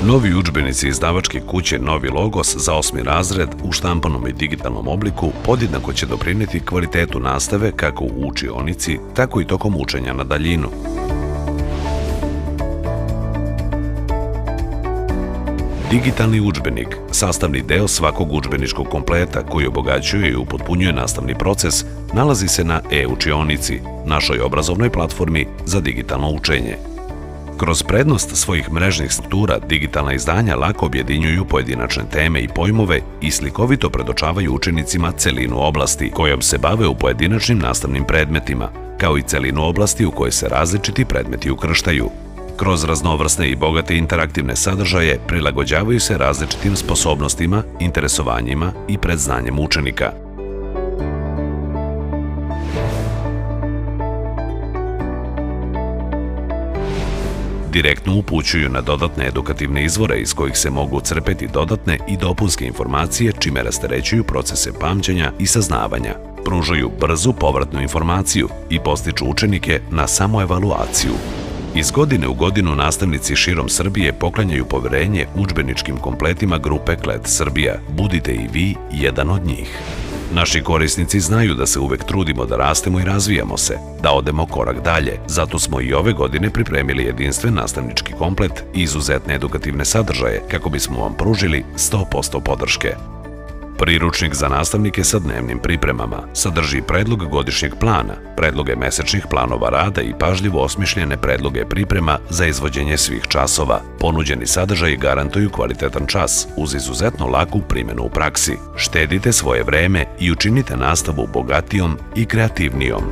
Novi udžbenici izdavačke kuće Novi Logos za 8. razred u štampanom i digitalnom obliku podjednako će doprineti kvalitetu nastave kako u učionici, tako i tokom učenja na daljinu. Digitalni udžbenik, sastavni deo svakog udžbeničkog kompleta koji obogaćuje i upotpunjuje nastavni proces, nalazi se na e-učionici, našoj obrazovnoj platformi za digitalno učenje. Kroz prednost svojih mrežnih struktura, digitalna izdanja lako objedinjuju pojedinačne teme i pojmove i slikovito predočavaju učenicima celinu oblasti kojom se bave u pojedinačnim nastavnim predmetima, kao i celinu oblasti u kojoj se različiti predmeti ukrštaju. Kroz raznovrsne i bogate interaktivne sadržaje prilagođavaju se različitim sposobnostima, interesovanjima i predznanjem učenika. Direktno upućuju na dodatne edukativne izvore iz kojih se mogu crpeti dodatne i dopunske informacije čime rasterećuju procese pamćenja i saznavanja, pružaju brzu povratnu informaciju i postiču učenike na samoevaluaciju. Iz godine u godinu nastavnici širom Srbije poklanjaju poverenje udžbeničkim kompletima grupe KLED Srbija. Budite i vi jedan od njih. Naši korisnici znaju da se uvek trudimo da rastemo i razvijamo se, da odemo korak dalje. Zato smo i ove godine pripremili jedinstven nastavnički komplet i izuzetne edukativne sadržaje kako bismo vam pružili 100% podrške. Priručnik za nastavnike sa dnevnim pripremama sadrži predlog godišnjeg plana, predloge mesečnih planova rada i pažljivo osmišljene predloge priprema za izvođenje svih časova. Ponuđeni sadržaji garantuju kvalitetan čas uz izuzetno laku primjenu u praksi. Štedite svoje vreme i učinite nastavu bogatijom i kreativnijom.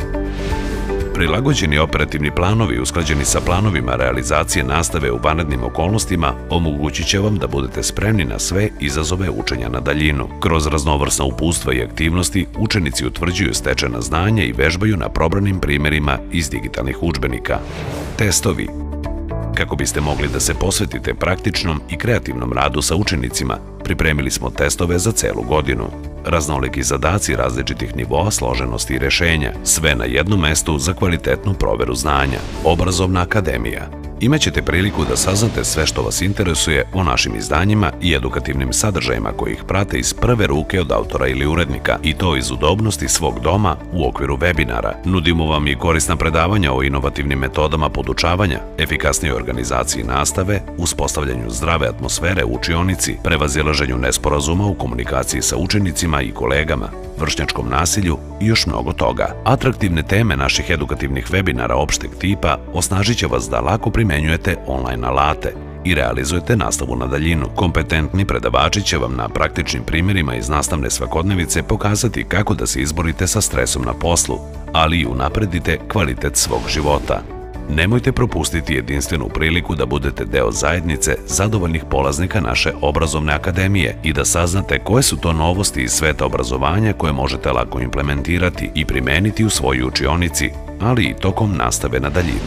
Prilagođeni operativni planovi usklađeni sa planovima realizacije nastave u vanrednim okolnostima omogućit će vam da budete spremni na sve izazove učenja na daljinu. Kroz raznovrsna uputstva i aktivnosti učenici utvrđuju stečena znanja i vežbaju na probranim primjerima iz digitalnih udžbenika. Testovi. Kako biste mogli da se posvetite praktičnom i kreativnom radu sa učenicima, pripremili smo testove za celu godinu. Raznoliki zadaci različitih nivoa složenosti i rešenja, sve na jednom mestu za kvalitetnu proveru znanja. Obrazovna akademija. Imaćete priliku da saznate sve što vas interesuje o našim izdanjima i edukativnim sadržajima koji ih prate iz prve ruke od autora ili urednika, i to iz udobnosti svog doma u okviru webinara. Nudimo vam i korisna predavanja o inovativnim metodama podučavanja, efikasnijoj organizaciji nastave, uspostavljanju zdrave atmosfere u učionici, prevazilaženju nesporazuma u komunikaciji sa učenicima i kolegama, vršnjačkom nasilju i još mnogo toga. Atraktivne teme naših edukativnih webinara opšteg tipa osnažit će vas da lako primenjujete online alate i realizujete nastavu na daljinu. Kompetentni predavači će vam na praktičnim primjerima iz nastavne svakodnevice pokazati kako da se izborite sa stresom na poslu, ali i unapredite kvalitet svog života. Nemojte propustiti jedinstvenu priliku da budete deo zajednice zadovoljnih polaznika naše obrazovne akademije i da saznate koje su to novosti iz sveta obrazovanja koje možete lako implementirati i primeniti u svojoj učionici, ali i tokom nastave na daljinu.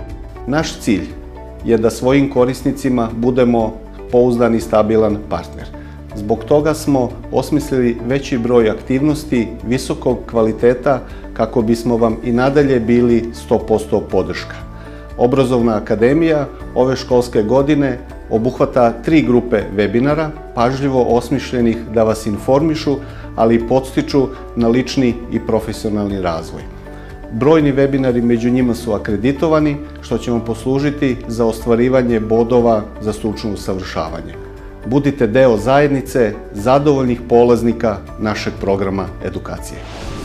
Naš cilj je da svojim korisnicima budemo pouzdan i stabilan partner. Zbog toga smo osmislili veći broj aktivnosti visokog kvaliteta kako bismo vam i nadalje bili 100% podrška. Obrazovna akademija ove školske godine obuhvata 3 grupe webinara, pažljivo osmišljenih da vas informišu, ali i podstiču na lični i profesionalni razvoj. Brojni webinari među njima su akreditovani, što će vam poslužiti za ostvarivanje bodova za stručno usavršavanje. Budite deo zajednice zadovoljnih polaznika našeg programa edukacije.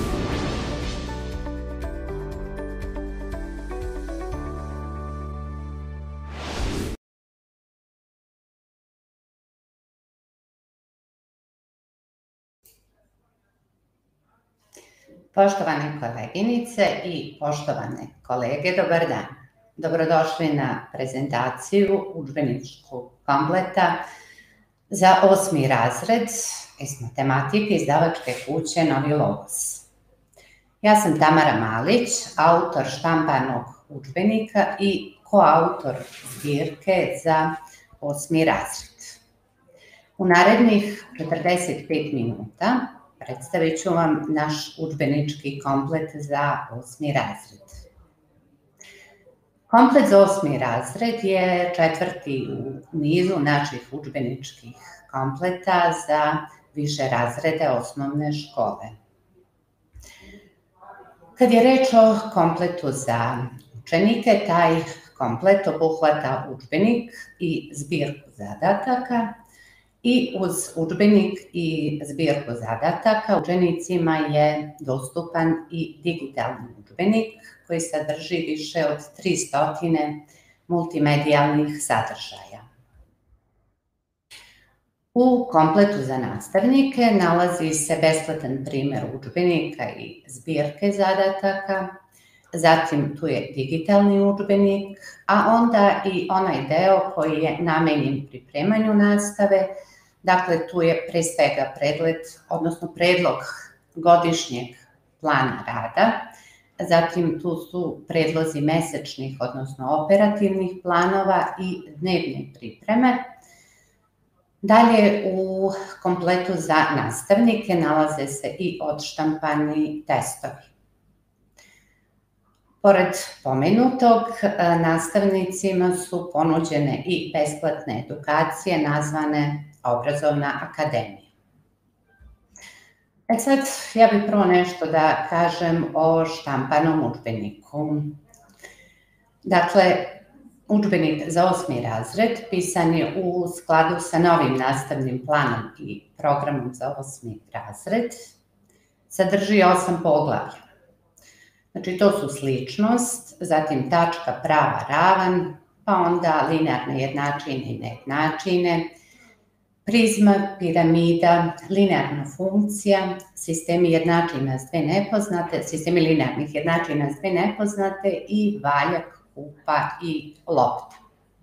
Poštovane koleginice i poštovane kolege, dobar dan. Dobrodošli na prezentaciju udžbeničkog kompleta za 8. razred iz matematike izdavačke kuće Novi Logos. Ja sam Tamara Malić, autor štampanog udžbenika i koautor zbirke za 8. razred. U narednih 45 minuta predstavit ću vam naš udžbenički komplet za 8. razred. Komplet za 8. razred je 4. u nizu naših udžbeničkih kompleta za više razrede osnovne škole. Kad je reč o kompletu za učenike, taj komplet obuhvata udžbenik i zbirku zadataka i uz udžbenik i zbirku zadataka učenicima je dostupan i digitalni udžbenik koji sadrži više od 300 multimedijalnih sadržaja. U kompletu za nastavnike nalazi se besplatan primer udžbenika i zbirke zadataka, zatim tu je digitalni udžbenik, a onda i onaj deo koji je namenjen pripremanju nastave, dakle tu je pre svega pregled, odnosno predlog godišnjeg plana rada, zatim tu su predlozi mesečnih, odnosno operativnih planova i dnevne pripreme. Dalje u kompletu za nastavnike nalaze se i odštampani testovi. Pored pomenutog, nastavnicima su ponuđene i besplatne edukacije nazvane Obrazovna akademija. Sad, ja bih prvo nešto da kažem o štampanom udžbeniku. Dakle, udžbenik za 8. razred pisan je u skladu sa novim nastavnim planom i programom za 8. razred. Sadrži 8 poglavlja. Znači, to su sličnost, zatim tačka, prava, ravan, pa onda linearne jednačine i nejednačine, prizma, piramida, linearna funkcija, sistemi jednačina s dve nepoznate, sistemi linearnih jednačina s dve nepoznate i valjak, kupa i lopta.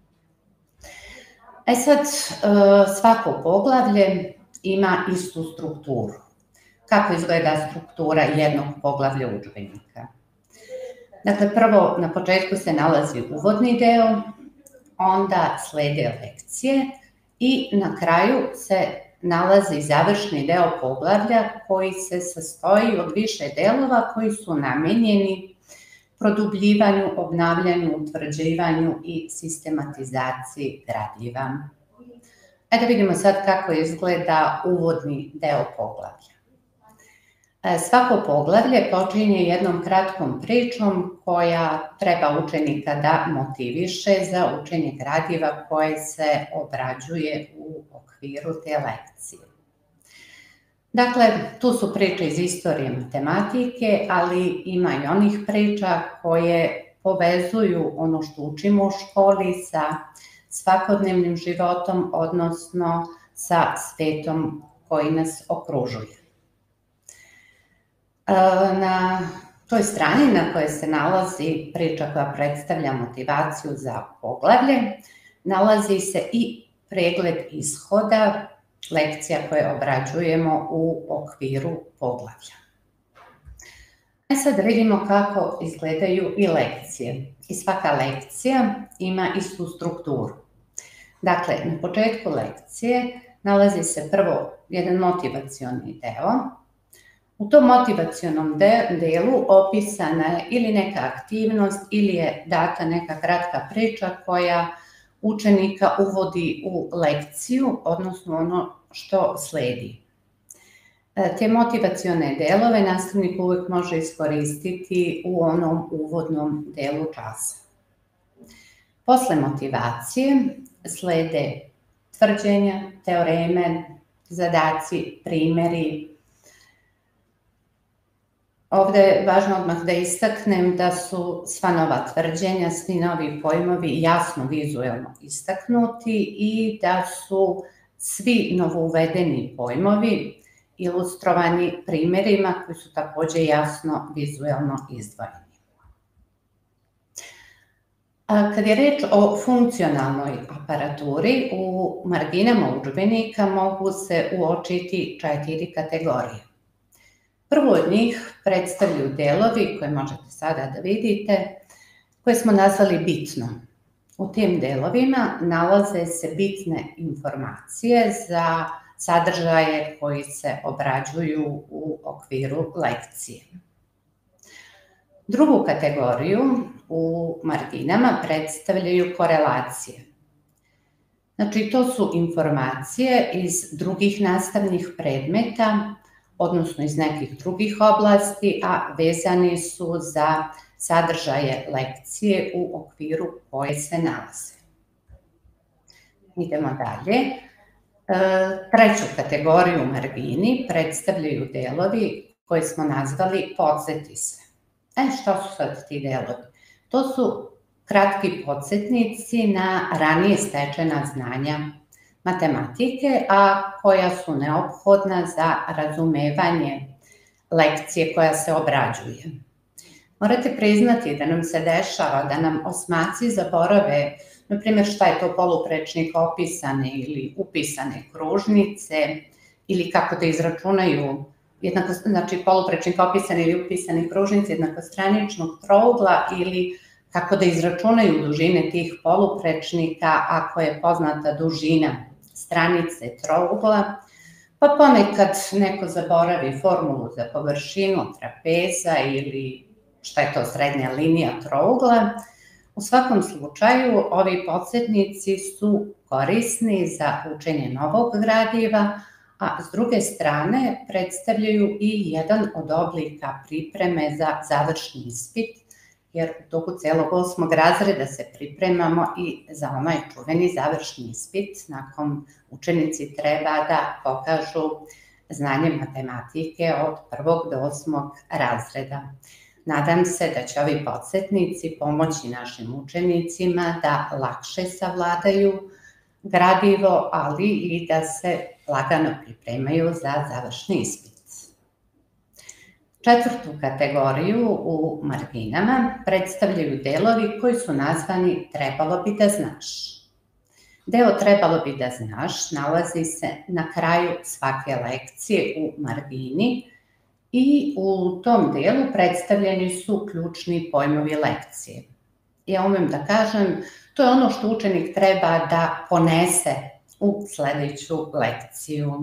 Sad, svako poglavlje ima istu strukturu. Kako izgleda struktura jednog poglavlja udžbenika? Dakle, prvo na početku se nalazi uvodni deo, onda slede lekcije i na kraju se nalazi završni deo poglavlja koji se sastoji od više delova koji su namenjeni produbljivanju, obnavljanju, utvrđivanju i sistematizaciji gradiva. Da vidimo sad kako izgleda uvodni deo poglavlja. Svako poglavlje počinje jednom kratkom pričom koja treba učenika da motiviše za učenje gradiva koje se obrađuje u okviru te lekcije. Dakle, tu su priče iz istorije matematike, ali ima i onih priča koje povezuju ono što učimo u školi sa svakodnevnim životom, odnosno sa svetom koji nas okružuje. Na toj strani na kojoj se nalazi priča koja predstavlja motivaciju za poglavlje, nalazi se i pregled ishoda lekcija koje obrađujemo u okviru poglavlja. Sad vidimo kako izgledaju i lekcije. I svaka lekcija ima istu strukturu. Dakle, na početku lekcije nalazi se prvo jedan motivacioni deo. U tom motivacionom delu opisana je ili neka aktivnost ili je data neka kratka priča koja učenika uvodi u lekciju, odnosno ono što sledi. Te motivacione delove nastavnik uvek može iskoristiti u onom uvodnom delu časa. Posle motivacije slede tvrđenja, teoreme, zadaci, primeri. Ovde je važno odmah da istaknem da su sva nova tvrđenja, svi novi pojmovi jasno vizuelno istaknuti i da su svi novouvedeni pojmovi ilustrovani primerima koji su takođe jasno vizuelno izdvojeni. Kad je reč o funkcionalnoj aparaturi, u marginama udžbenika mogu se uočiti 4 kategorije. Prvo od njih predstavljaju delovi koje možete sada da vidite, koje smo nazvali bitno. U tim delovima nalaze se bitne informacije za sadržaje koji se obrađuju u okviru lekcije. Drugu kategoriju u marginama predstavljaju korelacije. Znači, to su informacije iz drugih nastavnih predmeta, odnosno iz nekih drugih oblasti, a vezani su za sadržaje lekcije u okviru koje se nalaze. Idemo dalje. Treću kategoriju margini predstavljaju delovi koje smo nazvali podsjeti se. Šta su sad ti delovi? To su kratki podsjetnici na ranije stečena znanja matematike, a koja su neophodna za razumevanje lekcije koja se obrađuje. Morate priznati da nam se dešava da nam osmaci zaborave, na primjer, šta je to poluprečnik opisane ili upisane kružnice, ili kako da izračunaju, znači poluprečnik opisane ili upisane kružnice jednakostraničnog trougla, ili kako da izračunaju dužine tih poluprečnika ako je poznata dužina stranice trougla, pa ponekad neko zaboravi formulu za površinu trapeza ili šta je to srednja linija trougla. U svakom slučaju, ovi podsjetnici su korisni za učenje novog gradiva, a s druge strane predstavljaju i jedan od oblika pripreme za završni ispit, jer u toku celog 8. razreda se pripremamo i za onaj čuveni završni ispit, nakon učenici treba da pokažu znanje matematike od 1. do 8. razreda. Nadam se da će ovi podsjetnici pomoći našim učenicima da lakše savladaju gradivo, ali i da se lagano pripremaju za završni ispit. Četvrtu kategoriju u marginama predstavljaju delovi koji su nazvani trebalo bi da znaš. Deo trebalo bi da znaš nalazi se na kraju svake lekcije u margini i u tom delu predstavljeni su ključni pojmovi lekcije. Ja umem da kažem, to je ono što učenik treba da ponese u sledeću lekciju.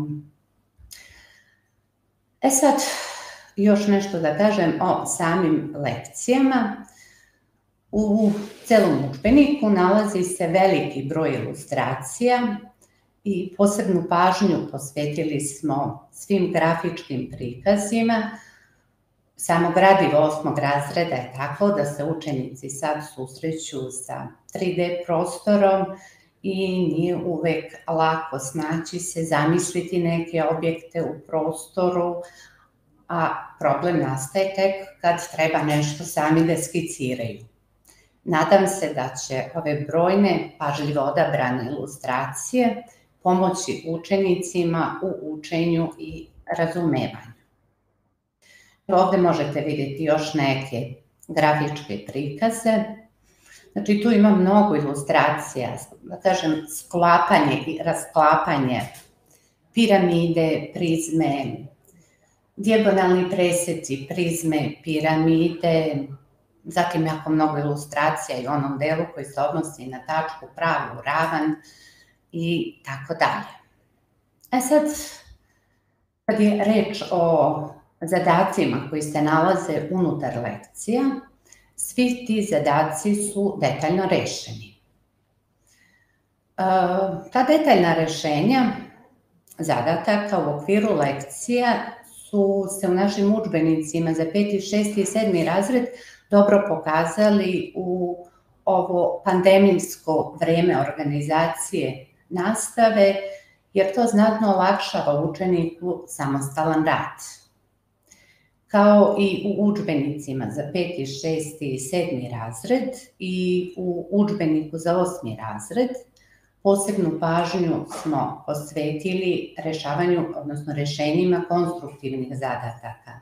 Sad, još nešto da kažem o samim lekcijama. U celom udžbeniku nalazi se veliki broj ilustracija i posebnu pažnju posvetili smo svim grafičkim prikazima. Samo gradivo 8. razreda je tako da se učenici sad susreću sa 3D prostorom i nije uvek lako snaći se, zamisliti neke objekte u prostoru, a problem nastaje tek kad treba nešto sami da skiciraju. Nadam se da će ove brojne, pažljivo odabrane ilustracije pomoći učenicima u učenju i razumevanju. Ovde možete vidjeti još neke grafičke prikaze. Znači, tu ima mnogo ilustracija, da kažem, sklapanje i rasklapanje piramide, prizme, dijagonalni preseci, prizme, piramide, zatim jako mnogo ilustracija i u onom delu koji se odnosi na tačku, pravu, ravan i tako dalje. Sad, kad je reč o zadacima koji se nalaze unutar lekcija, svi ti zadaci su detaljno rešeni. Ta detaljna rešenja zadataka u okviru lekcija su se u našim udžbenicima za 5., 6. i 7. razred dobro pokazali u ovo pandemijsko vreme organizacije nastave, jer to znatno olakšava učeniku samostalan rad. Kao i u udžbenicima za 5., 6. i 7. razred i u udžbeniku za 8. razred, posebnu pažnju smo posvetili rešavanju, odnosno rešenjima konstruktivnih zadataka.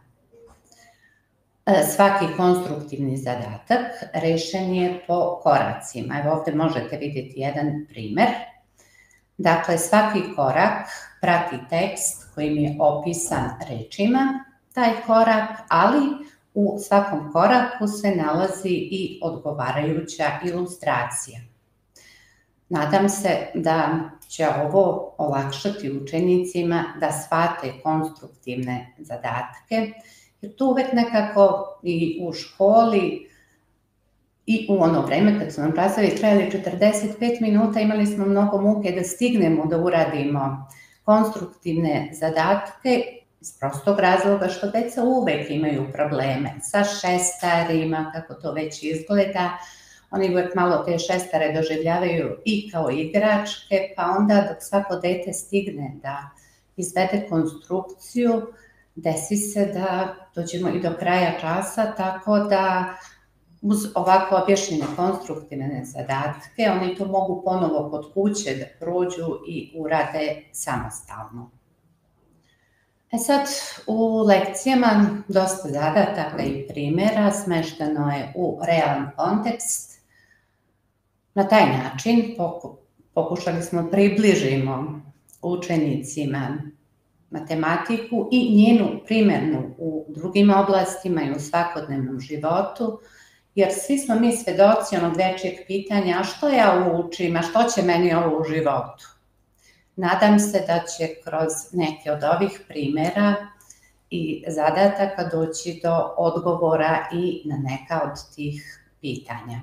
Svaki konstruktivni zadatak rešen je po koracima. Evo ovde možete vidjeti jedan primer. Dakle, svaki korak prati tekst kojim je opisan rečima taj korak, ali u svakom koraku se nalazi i odgovarajuća ilustracija. Nadam se da će ovo olakšati učenicima da shvate konstruktivne zadatke Jer tu uvek nekako i u školi i u ono vreme kad su nam časovi trajali 45 minuta, imali smo mnogo muke da stignemo da uradimo konstruktivne zadatke iz prostog razloga što deca uvek imaju probleme sa šestarima, kako to već izgleda. Oni uvek malo te šestare doživljavaju i kao igračke, pa onda dok svako dete stigne da izvede konstrukciju, desi se da dođemo i do kraja časa, tako da uz ovako objašnjene konstruktivne zadatke oni to mogu ponovo kod kuće da prođu i urade samostalno. Sad, u lekcijama dosta zadataka i primjera smešteno je u realan kontekst. Na taj način pokušali smo približimo učenicima matematiku i njenu primjenu u drugim oblastima i u svakodnevnom životu, jer svi smo mi svedoci onog dečijeg pitanja, a što ja učim, a što će meni ovo u životu? Nadam se da će kroz neke od ovih primjera i zadataka doći do odgovora i na neka od tih pitanja.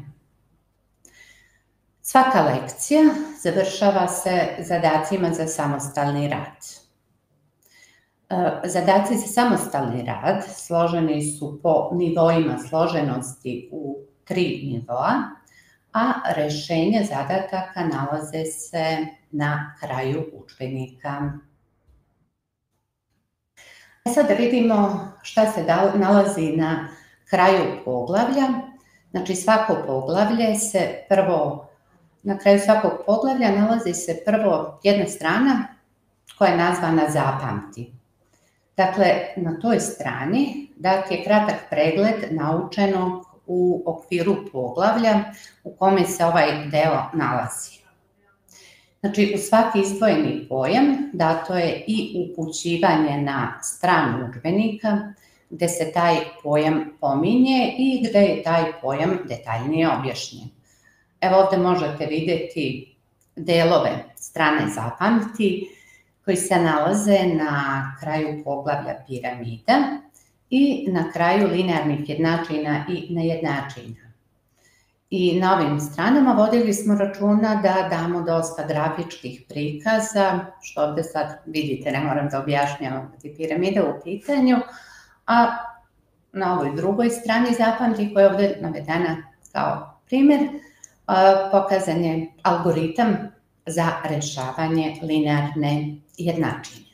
Svaka lekcija završava se zadacima za samostalni rad. Zadaci za samostalni rad složeni su po nivoima složenosti u 3 nivoa, a rešenje zadataka nalaze se na kraju udžbenika. Sad da vidimo šta se nalazi na kraju poglavlja. Znači svako poglavlje se na kraju svakog poglavlja nalazi se prvo jedna strana koja je nazvana Zapamti. Dakle, na toj strani dat je kratak pregled naučenog u okviru poglavlja u kome se ovaj deo nalazi. Znači, u svaki izdvojeni pojam dato je i upućivanje na stranu udžbenika gde se taj pojam pominje i gde je taj pojam detaljnije objašnjen. Evo ovde možete videti delove strane Zapamti koji se nalaze na kraju poglavlja piramida i na kraju linearnih jednačina i nejednačina. I na ovim stranama vodili smo računa da damo dosta grafičkih prikaza, što ovde sad vidite, ne moram da objašnjavam kad je piramida u pitanju, a na ovoj drugoj strani Zapamti, koja je ovde navedena kao primjer, pokazan je algoritam za rešavanje linearne jednačine.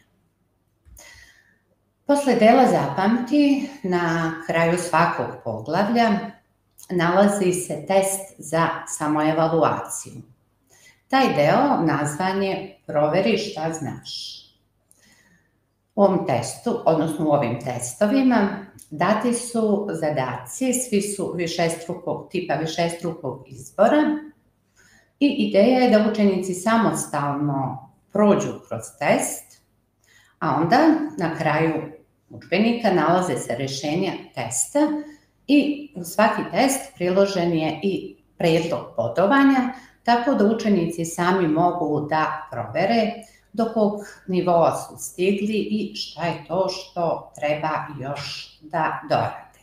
Posle dela Zapamti, na kraju svakog poglavlja, nalazi se test za samoevaluaciju. Taj deo nazvan je Proveri šta znaš. U ovom testu, odnosno u ovim testovima, dati su zadaci, svi su višestrukog izbora i ideja je da učenici samostalno prođu kroz test, a onda na kraju udžbenika nalaze se rešenja testa i u svaki test priložen je i predlog bodovanja, tako da učenici sami mogu da provere do kog nivoa su stigli i šta je to što treba još da dorade.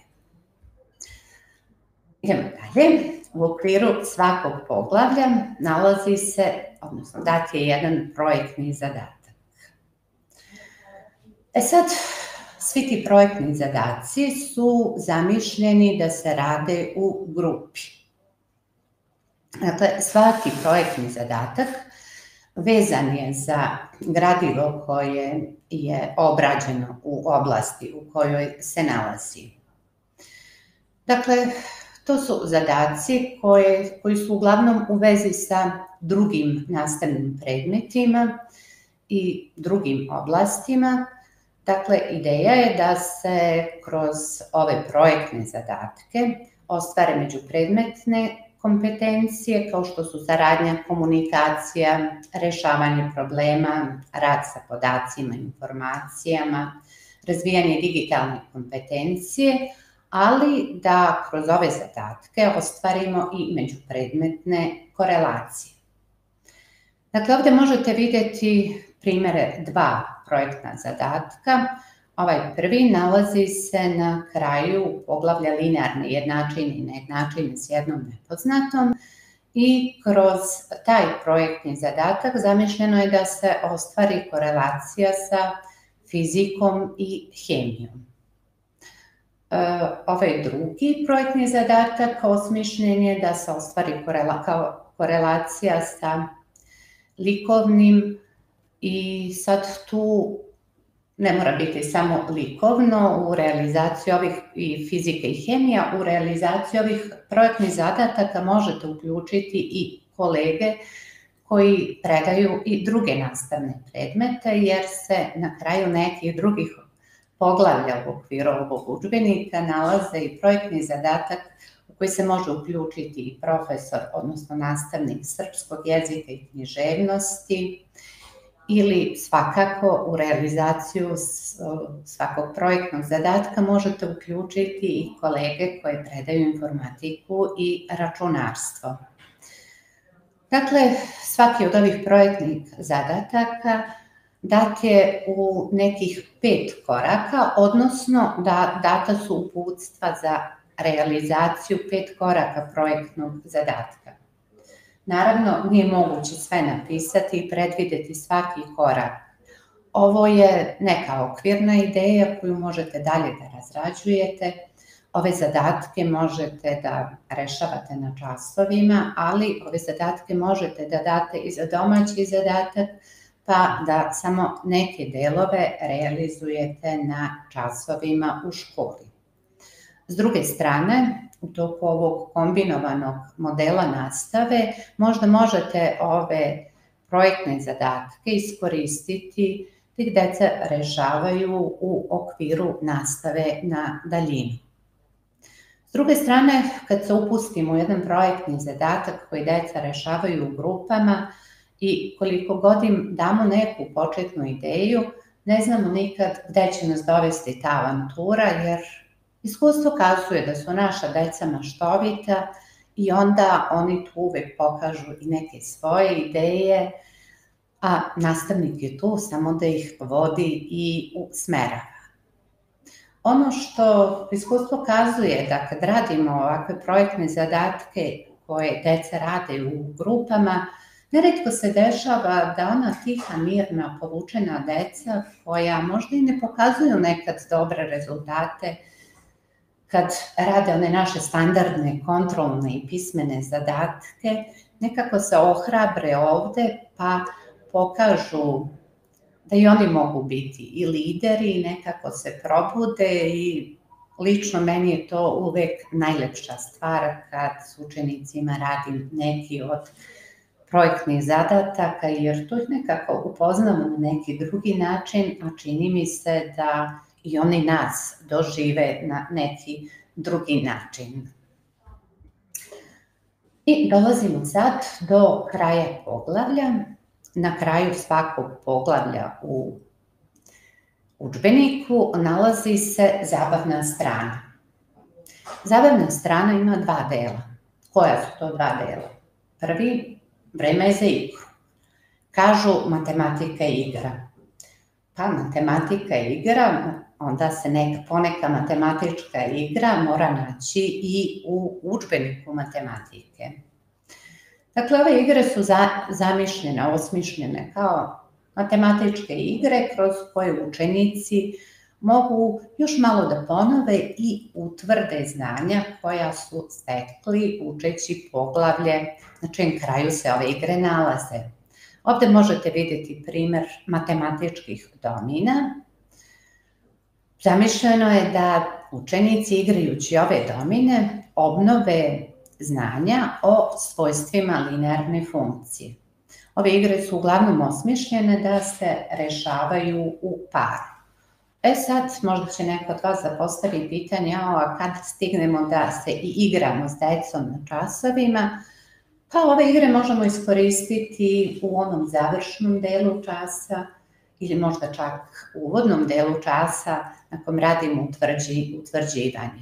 Idemo dalje. U okviru svakog poglavlja nalazi se, odnosno dat je jedan projektni zadatak. Sad, svi ti projektni zadaci su zamišljeni da se rade u grupi. Dakle, svaki projektni zadatak vezan je za gradivo koje je obrađeno u oblasti u kojoj se nalazi. Dakle, to su zadaci koji su uglavnom u vezi sa drugim nastavnim predmetima i drugim oblastima. Dakle, ideja je da se kroz ove projektne zadatke ostvare međupredmetne kompetencije kao što su saradnja, komunikacija, rešavanje problema, rad sa podacima i informacijama, razvijanje digitalne kompetencije, ali da kroz ove zadatke ostvarimo i međupredmetne korelacije. Dakle, ovde možete videti primere 2 projektna zadatka Ovaj prvi nalazi se na kraju poglavlja linearne jednačine i nejednačine s jednom nepoznatom i kroz taj projektni zadatak zamišljeno je da se ostvari korelacija sa fizikom i hemijom. Ovaj drugi projektni zadatak osmišljen je da se ostvari korelacija sa likovnim i sad tu ne mora biti samo likovno u realizaciji ovih i fizike i hemija, u realizaciji ovih projektnih zadataka možete uključiti i kolege koji predaju i druge nastavne predmete, jer se na kraju nekih drugih poglavlja u okviru ovog udžbenika nalaze i projektni zadatak u koji se može uključiti i profesor, odnosno nastavnik srpskog jezika i književnosti, ili svakako u realizaciju svakog projektnog zadatka možete uključiti i kolege koje predaju informatiku i računarstvo. Dakle, svaki od ovih projektnih zadataka dat je u nekih 5 koraka, odnosno data su uputstva za realizaciju 5 koraka projektnog zadatka. Naravno, nije moguće sve napisati i predvideti svaki korak. Ovo je neka okvirna ideja koju možete dalje da razrađujete. Ove zadatke možete da rešavate na časovima, ali ove zadatke možete da date i za domaći zadatak, pa da samo neke delove realizujete na časovima u školi. S druge strane, u toku ovog kombinovanog modela nastave možda možete ove projektne zadatke iskoristiti da ih deca rešavaju u okviru nastave na daljinu. S druge strane, kad se upustimo u jedan projektni zadatak koji deca rešavaju u grupama i koliko god im damo neku početnu ideju, ne znamo nikad gde će nas dovesti ta avantura, jer iskustvo kazuje da su naša deca maštovita i onda oni tu uvek pokažu i neke svoje ideje, a nastavnik je tu samo da ih vodi i usmerava. Ono što iskustvo kazuje da kad radimo ovakve projektne zadatke koje deca rade u grupama, neretko se dešava da ona tiha, mirna, povučena deca koja možda i ne pokazuju nekad dobre rezultate, kad rade one naše standardne, kontrolne i pismene zadatke, nekako se ohrabre ovde pa pokažu da i oni mogu biti i lideri i nekako se probude i lično meni je to uvek najlepša stvar kad s učenicima radim neki od projektnih zadataka, jer tu ih nekako upoznamo na neki drugi način, a čini mi se da i oni nas dožive na neki drugi način. I dolazimo sad do kraja poglavlja. Na kraju svakog poglavlja u udžbeniku nalazi se zabavna strana. Zabavna strana ima 2 dela. Koja su to 2 dela? Prvi, vreme je za igru. Kažu matematika je igra. Pa matematika je igra, onda se poneka matematička igra mora naći i u udžbeniku matematike. Dakle, ove igre su zamišljene, osmišljene kao matematičke igre kroz koje učenici mogu još malo da ponove i utvrde znanja koja su stekli učeći poglavlje na čijem kraju se ove igre nalaze. Ovde možete videti primer matematičkih domina. Zamišljeno je da učenici igrajući ove domine obnove znanja o svojstvima linearne funkcije. Ove igre su uglavnom osmišljene da se rešavaju u paru. Sad, možda će neko od vas da postavi pitanje, a kad stignemo da se i igramo s decom na časovima, pa ove igre možemo iskoristiti u onom završnom delu časa ili možda čak u uvodnom delu časa na kom radimo utvrđivanje.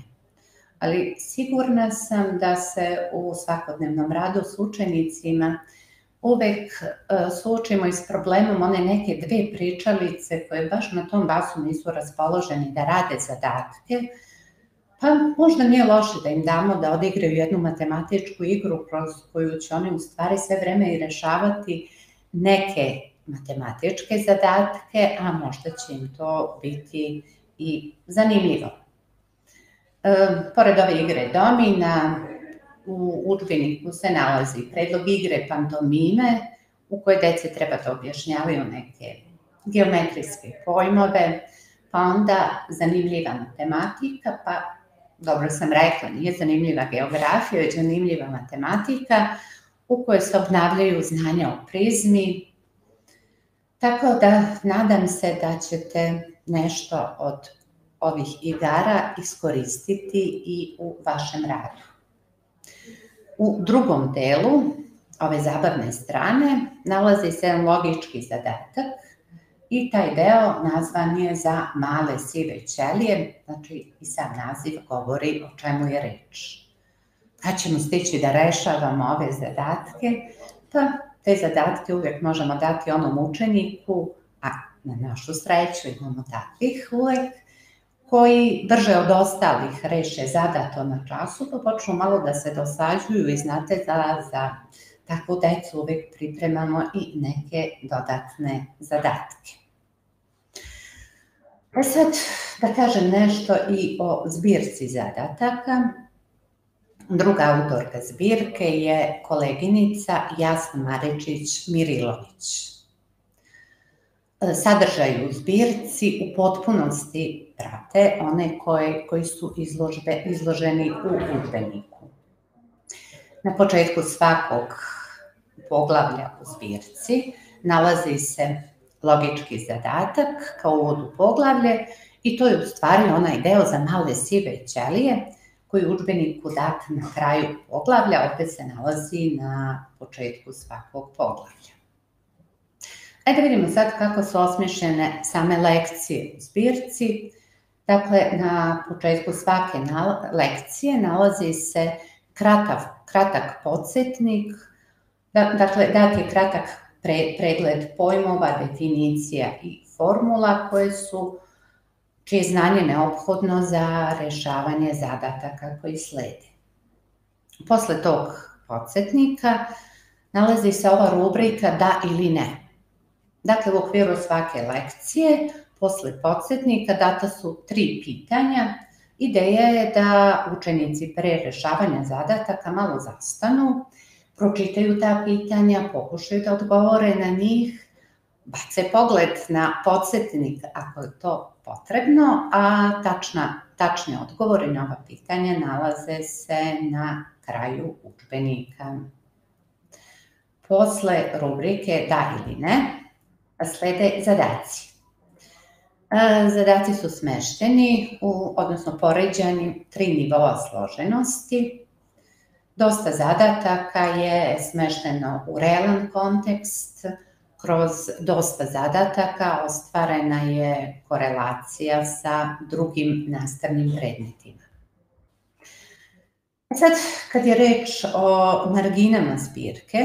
Ali sigurna sam da se u svakodnevnom radu s učenicima uvek suočimo i s problemom one neke dve pričalice koje baš na tom basu nisu raspoloženi da rade zadatke, pa možda nije loše da im damo da odigraju jednu matematičku igru kroz koju će oni u stvari sve vreme i rešavati neke matematičke zadatke, a možda će im to biti i zanimljivo. Pored ove igre domina, u udžbeniku se nalazi predlog igre pantomime, u kojoj deci treba da objašnjavaju neke geometrijske pojmove, pa onda zanimljiva matematika, pa dobro sam rekla, nije zanimljiva geografija, već zanimljiva matematika, u kojoj se obnavljaju znanja o prizmi. Tako da nadam se da ćete nešto od ovih igara iskoristiti i u vašem radu. U drugom delu ove zabavne strane nalazi se jedan logički zadatak i taj deo nazvan je za male sive ćelije, znači i sam naziv govori o čemu je reč. Kad ćemo stići da rešavamo ove zadatke, pa te zadatke uvijek možemo dati onom učeniku, a na našu sreću imamo takvih uvijek, koji brže od ostalih reše zadato na času, pa počnu malo da se dosađuju i znate da za takvu decu uvijek pripremamo i neke dodatne zadatke. Sad da kažem nešto i o zbirci zadataka. Druga autorka zbirke je koleginica Jasna Maričić-Mirilović. Sadržaj u zbirci u potpunosti prate one koji su izloženi u udžbeniku. Na početku svakog poglavlja u zbirci nalazi se logički zadatak kao uvod u poglavlje i to je u stvari onaj deo za male sive ćelije koji u udžbeniku dat na kraju poglavlja, opet se nalazi na početku svakog poglavlja. Ajde vidimo sad kako su osmišljene same lekcije u zbirci. Dakle, na početku svake lekcije nalazi se kratak podsjetnik, dakle, dat je kratak pregled pojmova, definicija i formula čije je znanje neophodno za rešavanje zadataka koji slede. Posle tog podsjetnika nalazi se ova rubrika da ili ne. Dakle, u okviru svake lekcije, posle podsjetnika, data su 3 pitanja. Ideja je da učenici pre rešavanja zadataka malo zastanu, pročitaju ta pitanja, pokušaju da odgovore na njih, bace pogled na podsjetnik ako je to potrebno, a tačni odgovori na ova pitanja nalaze se na kraju udžbenika. Posle rubrike da ili ne, slede zadaci. Zadaci su smešteni, odnosno poređani 3 nivoa složenosti. Dosta zadataka je smešteno u realan kontekst, kroz dosta zadataka ostvarena je korelacija sa drugim nastavnim predmetima. Sad, kad je reč o marginama zbirke,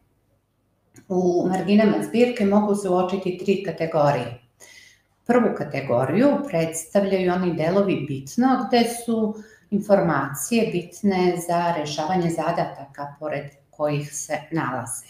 u marginama zbirke mogu se uočiti 3 kategorije. Prvu kategoriju predstavljaju oni delovi bitno gde su informacije bitne za rešavanje zadataka pored kojih se nalaze.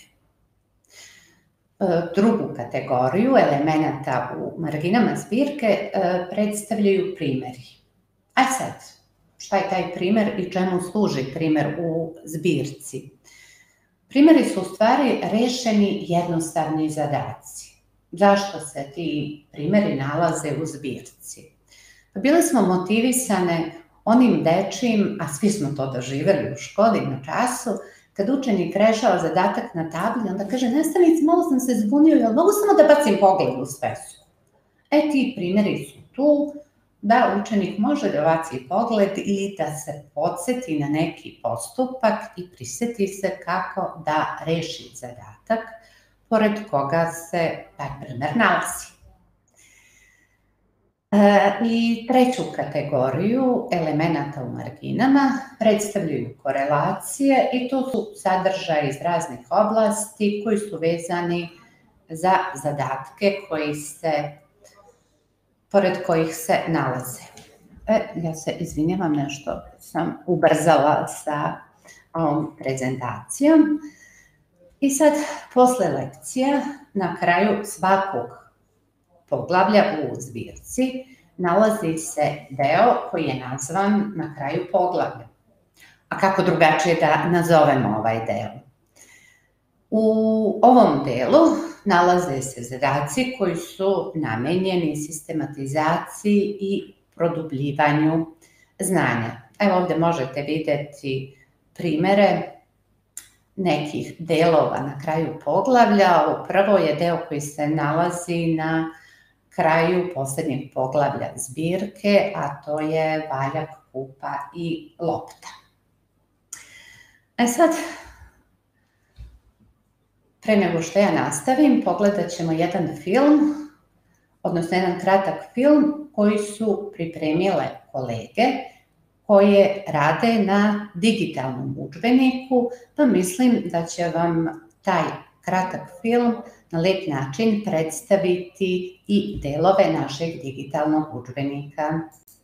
Drugu kategoriju elemenata u marginama zbirke predstavljaju primeri. A sad, šta je taj primer i čemu služi primer u zbirci? Primeri su u stvari rešeni jednostavni zadaci. Zašto se ti primeri nalaze u zbirci? Bile smo motivisane onim dečijim, a svi smo to doživeli u školi na času, kad učenik rešava zadatak na tabli, onda kaže, nastavnici, malo sam se zbunio, jel mogu samo da bacim pogled u svesku? Ti primeri su tu, da učenik može da baci pogled i da se podsjeti na neki postupak i prisjeti se kako da reši zadatak, pored koga se taj primer nalazi. I treću kategoriju elemenata u marginama predstavljaju korelacije i to su sadržaji iz raznih oblasti koji su vezani za zadatke pored kojih se nalaze. Ja se izvinjavam, nešto sam ubrzala sa ovom prezentacijom. I sad, posle lekcija, na kraju svakog poglavlja u zbirci nalazi se deo koji je nazvan na kraju poglavlja. A kako drugačije da nazovemo ovaj deo? U ovom delu nalaze se zadaci koji su namenjeni sistematizaciji i produbljivanju znanja. Evo ovde možete videti primere nekih delova na kraju poglavlja. Ovo prvo je deo koji se nalazi na kraju poslednjeg poglavlja zbirke, a to je valjak, kupa i lopta. Sad, pre nego što ja nastavim, pogledat ćemo jedan film, odnosno jedan kratak film koji su pripremile kolege koje rade na digitalnom udžbeniku, pa mislim da će vam taj kratak film na lep način predstaviti i delove našeg digitalnog udžbenika.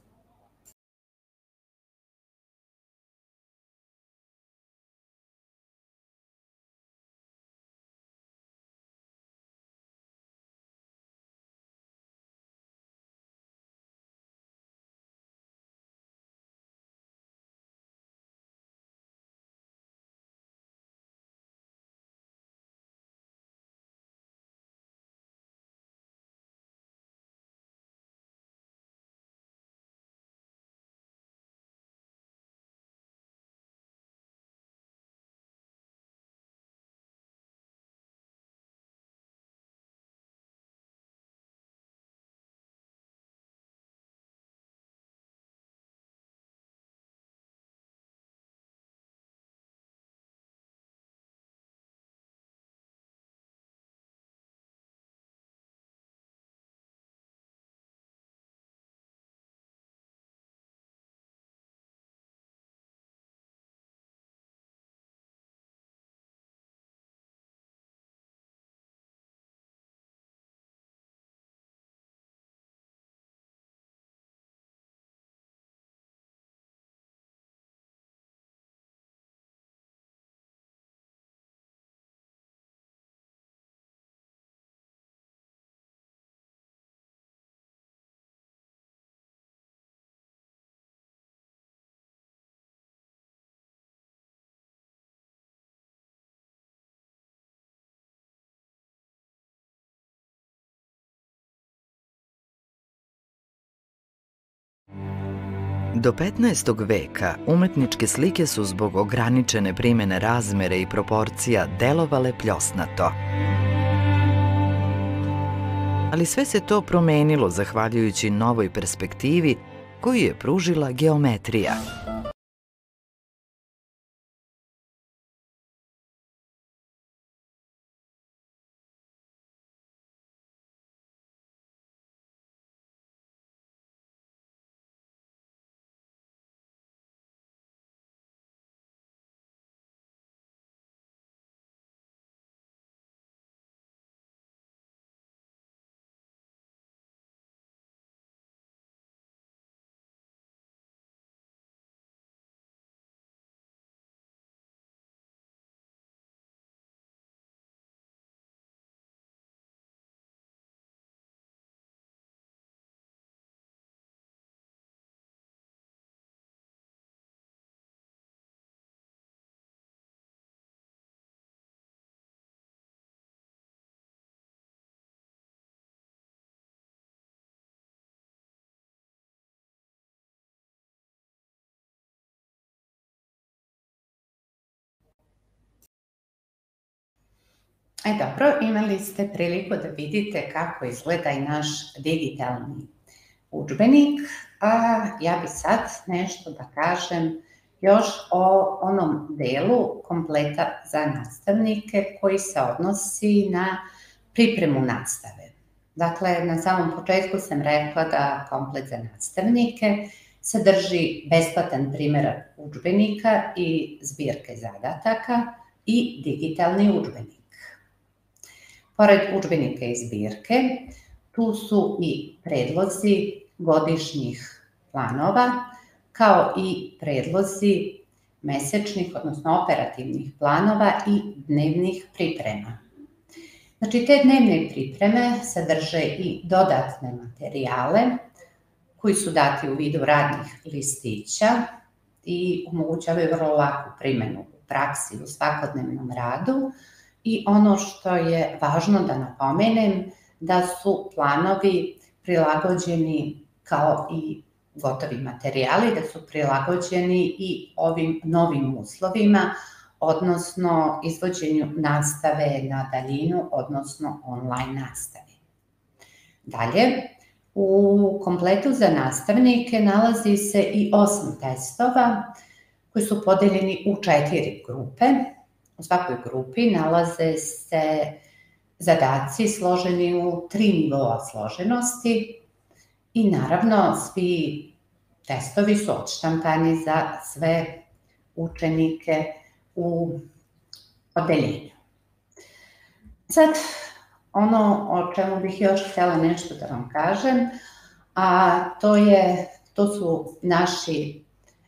Do 15. veka umetničke slike su zbog ograničene primene razmere i proporcija delovale pljosnato. Ali sve se to promenilo zahvaljujući novoj perspektivi koju je pružila geometrija. Dobro, imali ste priliku da vidite kako izgleda i naš digitalni udžbenik, a ja bi sad nešto da kažem još o onom delu kompleta za nastavnike koji se odnosi na pripremu nastave. Dakle, na samom početku sam rekla da komplet za nastavnike sadrži besplatan primerak udžbenika i zbirke zadataka i digitalni udžbenik. Pored udžbenika i zbirke, tu su i predlozi godišnjih planova, kao i predlozi mesečnih, odnosno operativnih planova i dnevnih priprema. Znači, te dnevne pripreme sadrže i dodatne materijale koji su dati u vidu radnih listića i omogućavaju vrlo laku primenu u praksi u svakodnevnom radu. I ono što je važno da napomenem, da su planovi prilagođeni kao i gotovi materijali, da su prilagođeni i ovim novim uslovima, odnosno izvođenju nastave na daljinu, odnosno online nastavi. Dalje, u kompletu za nastavnike nalazi se i 8 testova koji su podeljeni u 4 grupe. U svakoj grupi nalaze se zadaci složeni u 3 nivoa složenosti i naravno svi testovi su odštampani za sve učenike u odeljenju. Sad, ono o čemu bih još htjela nešto da vam kažem, a to su naše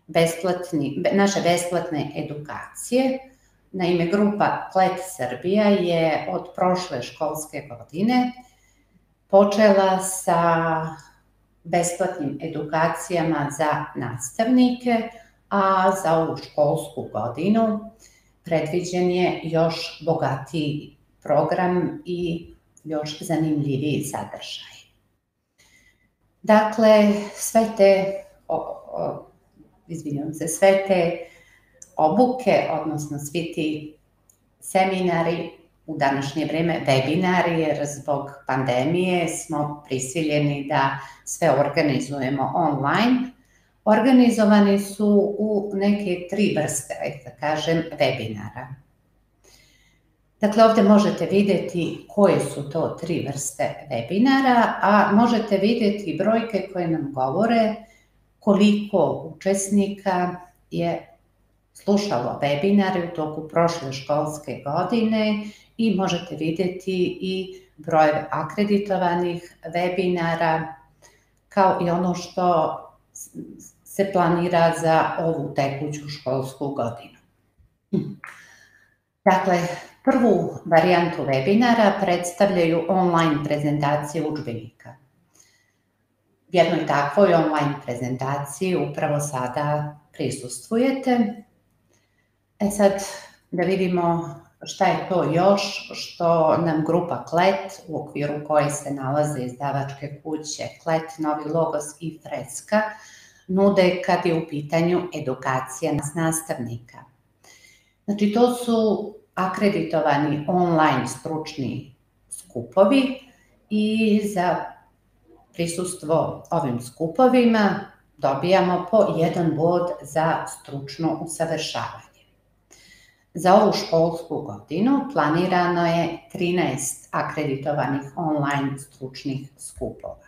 besplatne edukacije. Naime, grupa KLET Srbija je od prošle školske godine počela sa besplatnim edukacijama za nastavnike, a za ovu školsku godinu predviđen je još bogatiji program i još zanimljiviji sadržaj. Dakle, sve te obuke, odnosno svi ti seminari, u današnje vreme webinari, jer zbog pandemije smo prisiljeni da sve organizujemo online, organizovani su u neke 3 vrste, da kažem, webinara. Dakle, ovde možete vidjeti koje su to 3 vrste webinara, a možete vidjeti brojke koje nam govore koliko učesnika je slušalo webinare u toku prošle školske godine i možete vidjeti i broj akreditovanih webinara, kao i ono što se planira za ovu tekuću školsku godinu. Dakle, prvu varijantu webinara predstavljaju online prezentacije udžbenika. Jednoj takvoj online prezentaciji upravo sada prisustvujete. Sad da vidimo šta je to još što nam grupa KLET, u okviru koje se nalaze izdavačke kuće KLET, Novi Logos i Freska, nude kad je u pitanju edukacija nastavnika. Znači, to su akreditovani online stručni skupovi i za prisustvo ovim skupovima dobijamo po 1 bod za stručno usavršavanje. Za ovu školsku godinu planirano je 13 akreditovanih online stručnih skupova.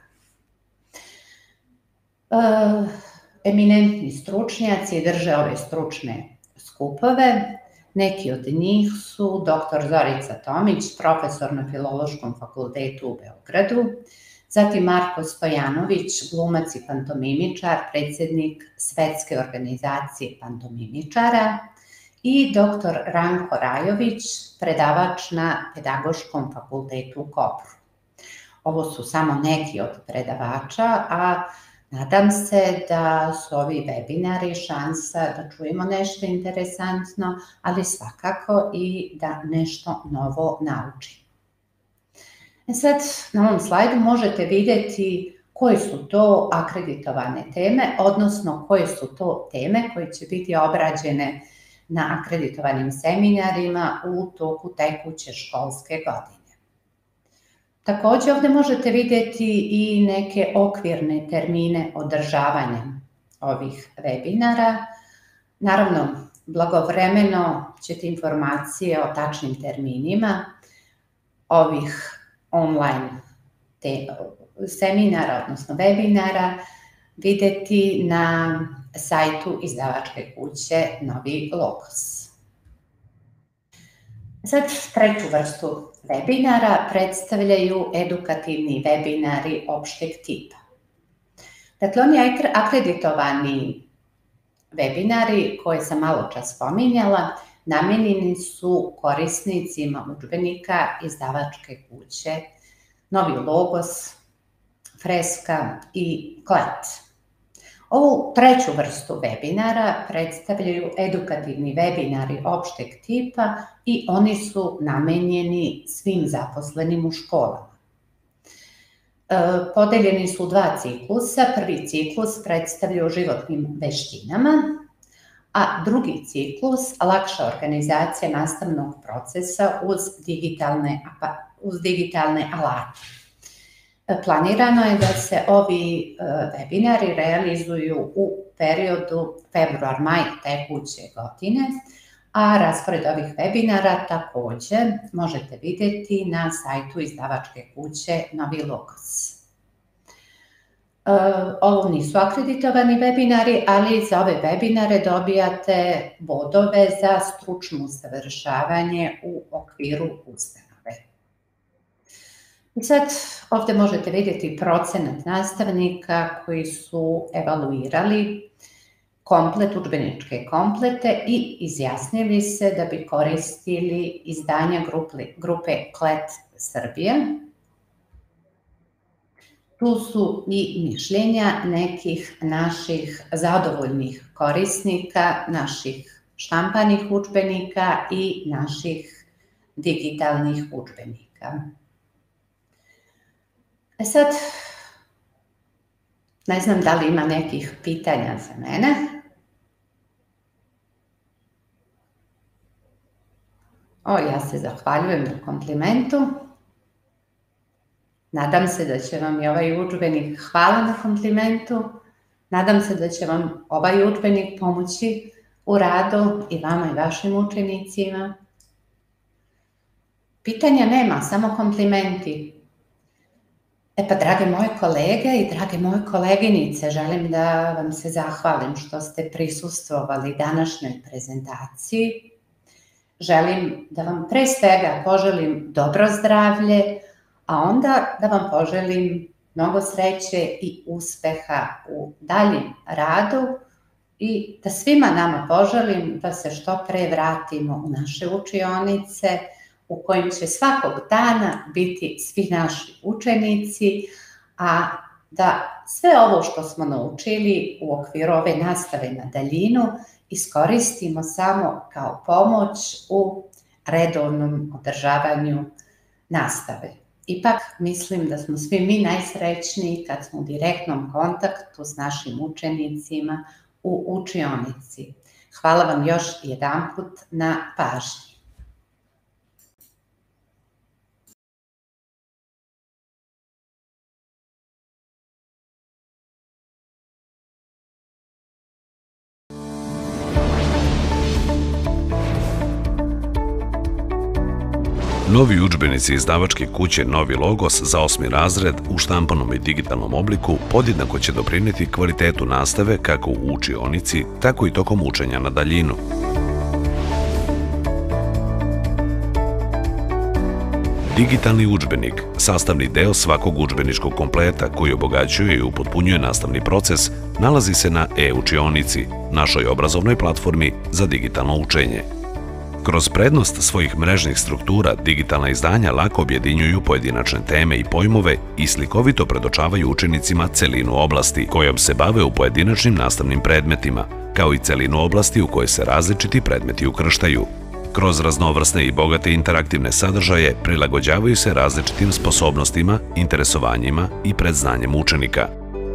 Eminentni stručnjaci drže ove stručne skupove. Neki od njih su dr. Zorica Tomić, profesor na Filološkom fakultetu u Beogradu, zatim Marko Stojanović, glumac i pantomimičar, predsjednik Svetske organizacije pantomimičara, i dr. Ranko Rajović, predavač na Pedagoškom fakultetu u Kopru. Ovo su samo neki od predavača, a nadam se da su ovi webinari šansa da čujemo nešto interesantno, ali svakako i da nešto novo naučimo. Sad, na ovom slajdu možete vidjeti koje su to akreditovane teme, odnosno koje su to teme koje će biti obrađene na akreditovanim seminarima u toku tekuće školske godine. Takođe, ovde možete vidjeti i neke okvirne termine održavanja ovih webinara. Naravno, blagovremeno ćete informacije o tačnim terminima ovih online seminara, odnosno webinara, videti na sajtu izdavačke kuće Novi Logos. Sad, treću vrstu webinara predstavljaju edukativni webinari opšteg tipa. Dakle, oni akreditovani webinari koje sam malo čas spominjala namenjeni su korisnicima udžbenika izdavačke kuće Novi Logos, Freska i Klet. Ovu treću vrstu webinara predstavljaju edukativni webinari opšteg tipa i oni su namenjeni svim zaposlenim u školama. Podeljeni su u dva ciklusa. Prvi ciklus predstavlja o životnim veštinama, a drugi ciklus lakša organizacija nastavnog procesa uz digitalne alate. Planirano je da se ovi webinari realizuju u periodu februar-maj tekuće godine, a raspored ovih webinara takođe možete videti na sajtu izdavačke kuće Novi Logos. Ovo nisu akreditovani webinari, ali za ove webinare dobijate bodove za stručno usavršavanje u okviru ustanove. I sad ovde možete vidjeti procenat nastavnika koji su evaluirali komplet, udžbeničke komplete i izjasnili se da bi koristili izdanja grupe Klet Srbije. Tu su i mišljenja nekih naših zadovoljnih korisnika, naših štampanih udžbenika i naših digitalnih udžbenika. Sad, ne znam da li ima nekih pitanja za mene. Ja se zahvaljujem na komplimentu. Nadam se da će vam i ovaj udžbenik, hvala na komplimentu, nadam se da će vam ovaj udžbenik pomoći u radu i vama i vašim učenicima. Pitanja nema, samo komplimenti. Pa, drage moje kolege i drage moje koleginice, želim da vam se zahvalim što ste prisustvovali današnjoj prezentaciji. Želim da vam pre svega poželim dobro zdravlje, a onda da vam poželim mnogo sreće i uspeha u daljem radu i da svima nama poželim da se što pre vratimo u naše učionice, u kojim će svakog dana biti svi naši učenici, a da sve ovo što smo naučili u okviru ove nastave na daljinu iskoristimo samo kao pomoć u redovnom održavanju nastave. Ipak mislim da smo svi mi najsrećniji kad smo u direktnom kontaktu s našim učenicima u učionici. Hvala vam još jedanput na pažnji. Novi udžbenici izdavačke kuće Novi Logos za 8. razred u štampanom i digitalnom obliku podjednako će doprineti kvalitetu nastave kako u učionici, tako i tokom učenja na daljinu. Digitalni udžbenik, sastavni deo svakog udžbeničkog kompleta koji obogaćuje i upotpunjuje nastavni proces, nalazi se na e-učionici, našoj obrazovnoj platformi za digitalno učenje. Kroz prednost svojih mrežnih struktura, digitalna izdanja lako objedinjuju pojedinačne teme i pojmove i slikovito predočavaju učenicima celinu oblasti kojom se bave u pojedinačnim nastavnim predmetima, kao i celinu oblasti u kojoj se različiti predmeti ukrštaju. Kroz raznovrsne i bogate interaktivne sadržaje prilagođavaju se različitim sposobnostima, interesovanjima i predznanjem učenika.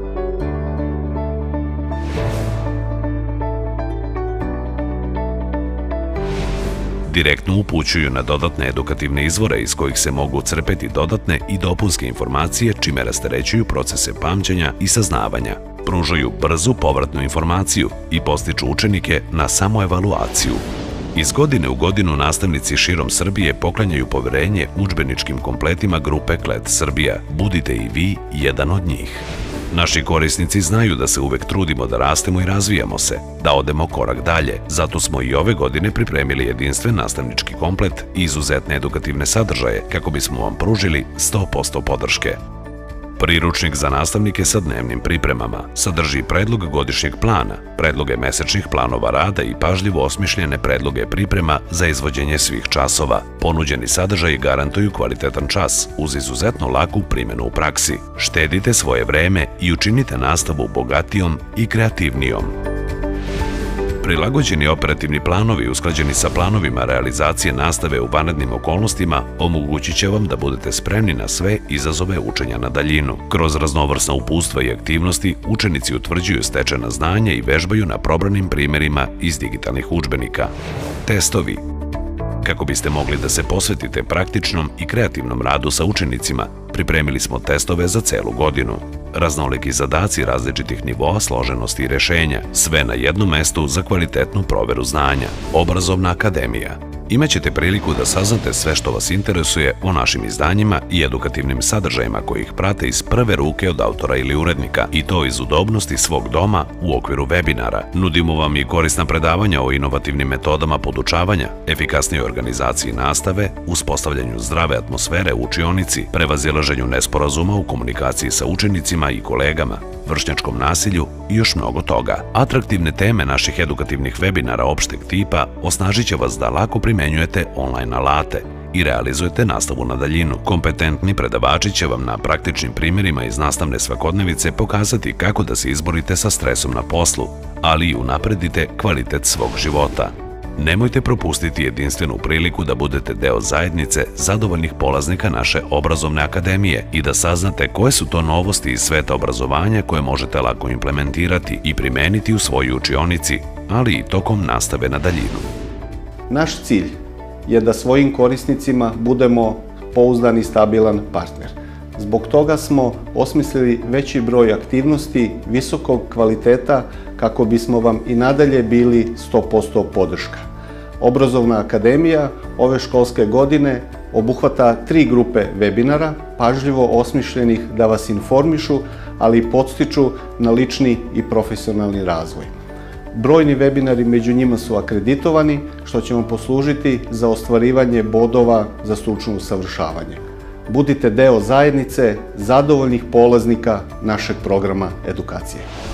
Direktno upućuju na dodatne edukativne izvore iz kojih se mogu crpeti dodatne i dopunske informacije čime rasterećuju procese pamćenja i saznavanja, pružaju brzu povratnu informaciju i postiču učenike na samoevaluaciju. Iz godine u godinu nastavnici širom Srbije poklanjaju poverenje udžbeničkim kompletima grupe Klet Srbija. Budite i vi jedan od njih. Naši korisnici znaju da se uvek trudimo da rastemo i razvijamo se, da odemo korak dalje. Zato smo i ove godine pripremili jedinstven nastavnički komplet i izuzetne edukativne sadržaje kako bismo vam pružili 100% podrške. Priručnik za nastavnike sa dnevnim pripremama sadrži predlog godišnjeg plana, predloge mesečnih planova rada i pažljivo osmišljene predloge priprema za izvođenje svih časova. Ponuđeni sadržaji garantuju kvalitetan čas uz izuzetno laku primjenu u praksi. Štedite svoje vreme i učinite nastavu bogatijom i kreativnijom. Prilagođeni operativni planovi usklađeni sa planovima realizacije nastave u vanrednim okolnostima omogućit će vam da budete spremni na sve izazove učenja na daljinu. Kroz raznovrsna uputstva i aktivnosti učenici utvrđuju stečena znanja i vežbaju na probranim primjerima iz digitalnih udžbenika. Testovi. Kako biste mogli da se posvetite praktičnom i kreativnom radu sa učenicima, pripremili smo testove za celu godinu. Raznoliki zadaci različitih nivoa složenosti i rešenja, sve na jednom mestu za kvalitetnu proveru znanja. Obrazovna akademija. Imaćete priliku da saznate sve što vas interesuje o našim izdanjima i edukativnim sadržajima koji ih prate iz prve ruke od autora ili urednika, i to iz udobnosti svog doma u okviru webinara. Nudimo vam i korisna predavanja o inovativnim metodama podučavanja, efikasnijoj organizaciji nastave, uspostavljanju zdrave atmosfere u učionici, prevazilaženju nesporazuma u komunikaciji sa učenicima i kolegama, vršnjačkom nasilju i još mnogo toga. Atraktivne teme naših edukativnih webinara opšteg tipa osnažit će vas da lako primenjujete online alate i realizujete nastavu na daljinu. Kompetentni predavači će vam na praktičnim primjerima iz nastavne svakodnevice pokazati kako da se izborite sa stresom na poslu, ali i unapredite kvalitet svog života. Nemojte propustiti jedinstvenu priliku da budete deo zajednice zadovoljnih polaznika naše obrazovne akademije i da saznate koje su to novosti iz sveta obrazovanja koje možete lako implementirati i primeniti u svojoj učionici, ali i tokom nastave na daljinu. Naš cilj je da svojim korisnicima budemo pouzdan i stabilan partner. Zbog toga smo osmislili veći broj aktivnosti visokog kvaliteta kako bismo vam i nadalje bili 100% podrška. Obrazovna akademija ove školske godine obuhvata 3 grupe webinara, pažljivo osmišljenih da vas informišu, ali i podstiču na lični i profesionalni razvoj. Brojni webinari među njima su akreditovani, što će vam poslužiti za ostvarivanje bodova za stručno usavršavanje. Budite deo zajednice zadovoljnih polaznika našeg programa edukacije.